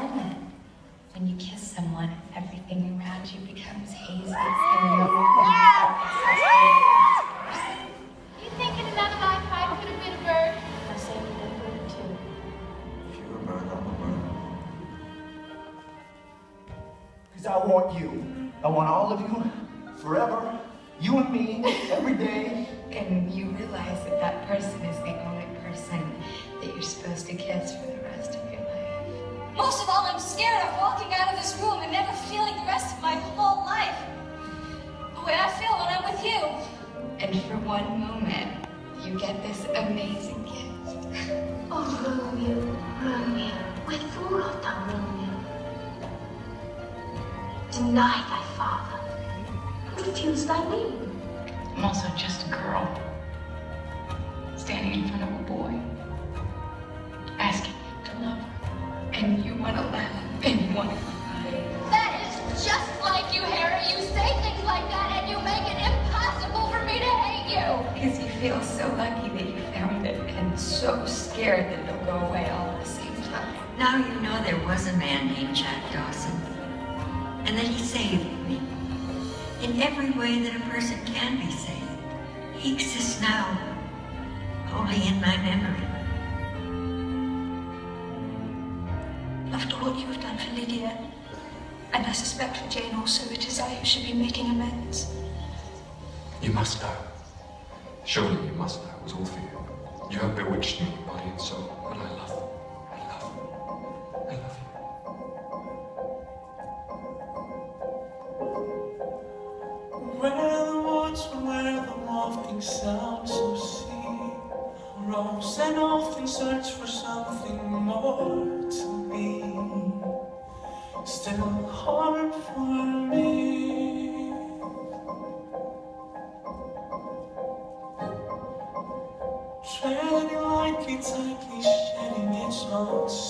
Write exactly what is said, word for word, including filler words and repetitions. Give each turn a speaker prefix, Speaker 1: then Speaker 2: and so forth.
Speaker 1: silent. When you kiss someone, everything around you becomes hazy, and no one
Speaker 2: You think in another life I could have been a bird?
Speaker 1: I say you've been a bird too.
Speaker 3: If you're a bird, I'm a bird. Because I want you. I want all of you forever. You and me, every day.
Speaker 1: And you realize that that person is the only person that you're supposed to kiss for the rest of your life.
Speaker 4: Most of all, I'm scared of walking out of this room and never feeling the rest of my whole life the way I feel when I'm with you.
Speaker 1: And for one moment, you get this amazing gift.
Speaker 2: Oh, Romeo, Romeo, withdraw, Romeo. Deny thy father, refuse thy name.
Speaker 1: I'm also just a girl, standing in front of a boy, asking him to love her. And you want to laugh, and you want to cry.
Speaker 4: That is just like you, Harry. You say things like that, and you make it impossible for me to hate you.
Speaker 1: Because you feel so lucky that you found it, and so scared that it'll go away all at the same time.
Speaker 5: Now you know there was a man named Jack Dawson, and that he saved me. In every way that a person can be saved. He exists now, only in my memory.
Speaker 2: After what you have done for Lydia, and I suspect for Jane also, it is I who should be making amends.
Speaker 6: You must know. Surely you must know it was all for you. You have bewitched me, body and soul, and I love you. I love you. I love you.
Speaker 7: Where the woods, where the wafting sounds of sea rose, and often search for something more to be. Still hard for me. Treading lightly, tightly, shedding its own